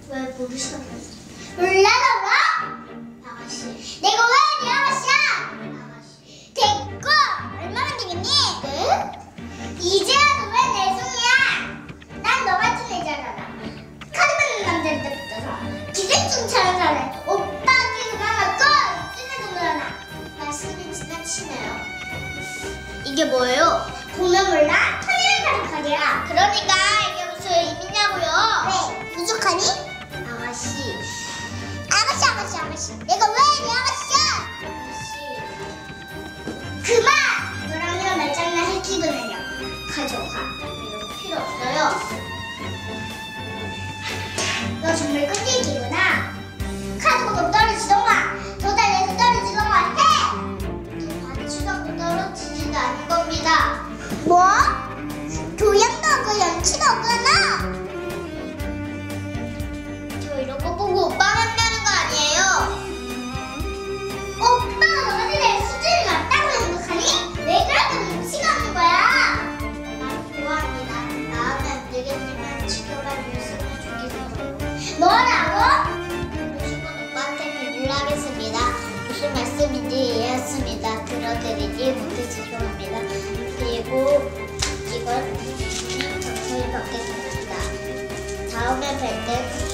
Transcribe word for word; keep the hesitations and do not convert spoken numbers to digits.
왜 모르시는 거야? 몰라라고? 아가씨. 내가 왜 네 아가씨야? 아가씨. 됐고 얼마나 되겠니? 네? 이제야도 왜 내 손이야? 난 너 같은 애잖아. 카드 받는 남자한테 붙어서 기생충처럼 살래. 오빠 계속 하나 꼭 찐해서 놀아나. 말씀이 지나치네요. 이게 뭐예요? 보면 몰라? 토요일 가는 카드야. 그러니까 이게 무슨 의미냐고요? 왜? 부족하니? 아가씨. 아가씨 아가씨 아가씨. 내가 왜 네 아가씨야? 아가씨. 그만! 너랑요 말장난 할 기분은요. 가져가. 이거 필요 없어요. 너 정말 끈질기구나. 카드 보고 떨어지던가 더 달래서 떨어지던가 해! 더 반추정도 떨어지지도 않은 겁니다. 뭐? 교양도 없고 연치도 없구나. 저 이런 거 보고 오빠 만나는 거 아니에요? 오빠가 너한테 내 수준이 맞다고 생각하니? 왜 그렇게 눈치가 없는 거야? 난 좋아합니다. 마음에 안 들겠지만 지켜봐 줬으면 좋겠어요. 뭐라고? 모르신 건 오빠한테 비밀로 하겠습니다. 무슨 말씀인지 이해했습니다. 들어드리지 못해 죄송합니다. 그리고 이건 정성히 받겠습니다. 다음에 뵐 때